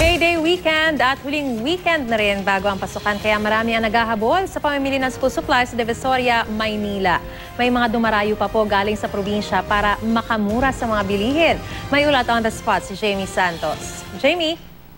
May Day weekend at huling weekend na rin bago ang pasukan kaya marami ang naghahabol sa pamimili ng school supplies sa Divisoria, Maynila. May mga dumarayo pa po galing sa probinsya para makamura sa mga bilihin. May ulat on the spot si Jamie Santos. Jamie?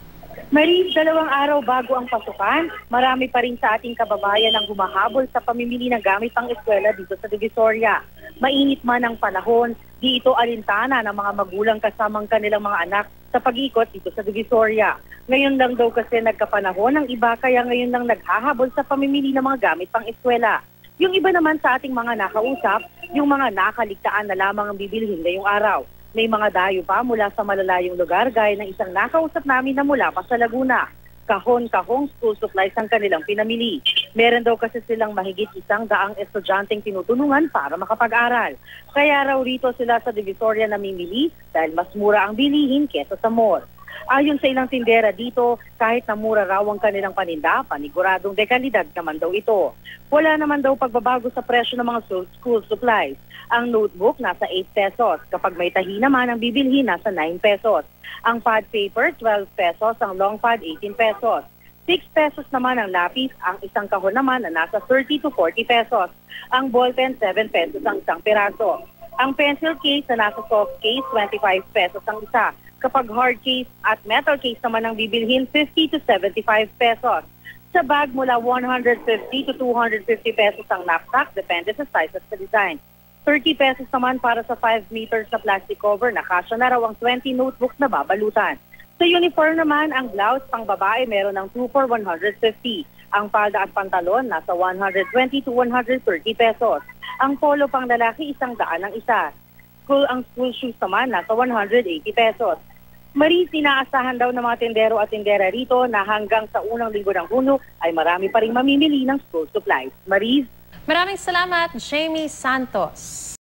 Maris, 2 araw bago ang pasukan, marami pa rin sa ating kababayan ang humahabol sa pamimili ng gamit pang eskwela dito sa Divisoria. Mainit man ang panahon, di ito alintana ng mga magulang kasamang kanilang mga anak sa pag-ikot dito sa Divisoria. Ngayon lang daw kasi nagkapanahon ng iba kaya ngayon lang naghahabol sa pamimili ng mga gamit pang eskwela. Yung iba naman sa ating mga nakausap, yung mga nakaligtaan na lamang ang bibilhin ngayong araw. May mga dayo pa mula sa malalayong lugar gaya ng isang nakausap namin na mula pa sa Laguna. Kahon-kahong school supplies ang kanilang pinamili. Meron daw kasi silang mahigit 100 estudyanteng tinutulungan para makapag-aral. Kaya raw rito sila sa Divisoria namimili dahil mas mura ang bilihin kesa sa mall. Ayon sa ilang tindera dito, kahit na mura raw ang kanilang paninda, paniguradong dekalidad naman daw ito. Wala naman daw pagbabago sa presyo ng mga school supplies. Ang notebook nasa 8 pesos. Kapag may tahi naman, ang bibilhin nasa 9 pesos. Ang pad paper, 12 pesos. Ang long pad, 18 pesos. 6 pesos naman ang lapis. Ang isang kahon naman na nasa 30 to 40 pesos. Ang ballpen, 7 pesos ang isang piraso. Ang pencil case na nasa soft case, 25 pesos ang isa. Kapag hard case at metal case naman ang bibilhin, 50 to 75 pesos. Sa bag, mula 150 to 250 pesos ang knapsack, depende sa size at sa design. 30 pesos naman para sa 5 meters na plastic cover na kasya na raw ang 20 notebooks na babalutan. Sa uniform naman, ang blouse pang babae meron ng 2 for 150. Ang palda at pantalon nasa 120 to 130 pesos. Ang polo pang lalaki 100 ang isa. Ang school shoes naman nasa 180 pesos. Maris, inaasahan daw ng mga tindero at tindera rito na hanggang sa unang linggo ng Hunyo ay marami pa ring mamimili ng school supplies. Maris? Maraming salamat, Jamie Santos.